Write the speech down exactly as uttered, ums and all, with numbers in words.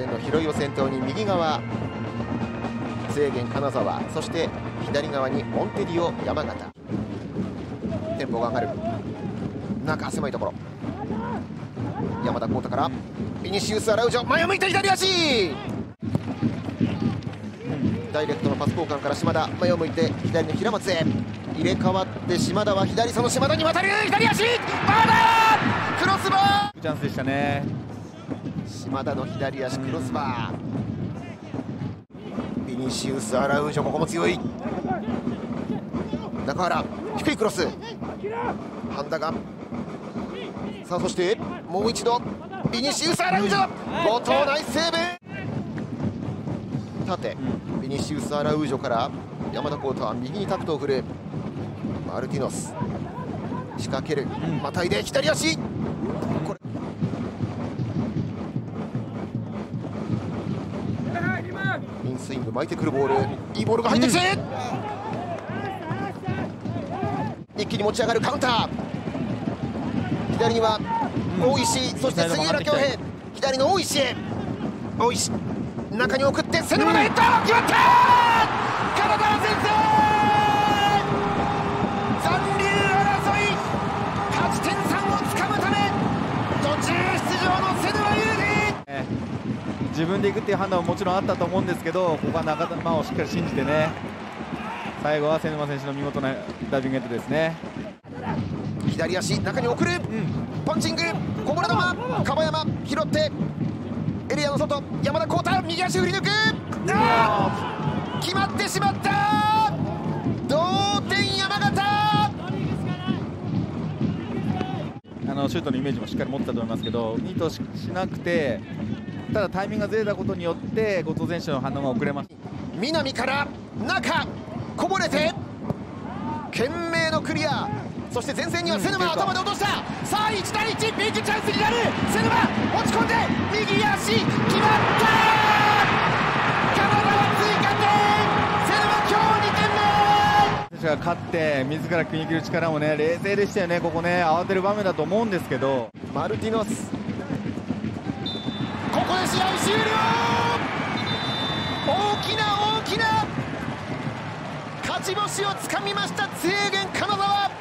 点の拾いを先頭に右側制限金沢、そして左側にモンテディオ山形。テンポが上がる中狭いところ、山田浩太からビニシウス・アラウジョ、前を向いて左足、ダイレクトのパス交換から島田、前を向いて左の平松へ入れ替わって島田は左、その島田に渡る左足、まだクロスバー、 チャンスでしたね。 島田の左足クロスバー、ビニシウス・アラウージョ、ここも強い。中原低いクロス、半田が、さあそしてもう一度ビニシウス・アラウージョ、後藤ナイスセーブ。縦ビニシウス・アラウージョから山田浩太は右にタクトを振る。マルティノス仕掛ける、またいで左足、これインスイング巻いてくるボール、いいボールが入ってきて、一気に持ち上がるカウンター、左には大石、そして杉浦恭平、左の大石へ、大石中に送って瀬沼のヘッド、決まった、金沢先制、残留争い勝ち点さんをつかむため途中出場の瀬沼優美、自分で行くっていう判断はもちろんあったと思うんですけど、ここは中島をしっかり信じてね、最後は瀬沼選手の見事なダイビングヘッドですね。 左足中に送る、うん、パンチングこぼれ球、樺山拾ってエリアの外、山田浩太右足振り抜く、あ決まってしまった、同点山形。 あのシュートのイメージもしっかり持ってたと思いますけど、ミート し, しなくて、ただタイミングがずれたことによって後藤選手の反応が遅れました。 南から中こぼれて懸命のクリア、そして前線には瀬沼、うん、頭で落とした、さあいちたいいち、ビッグチャンスになる、瀬沼落ち込んで右足決まった、金沢追加点、瀬沼今日にてんめ。 選手が勝って自ら決めきる力もね、冷静でしたよね。ここね慌てる場面だと思うんですけど、 マルティノスここで試合終了、大きな大きな勝ち星をつかみました、制限金沢。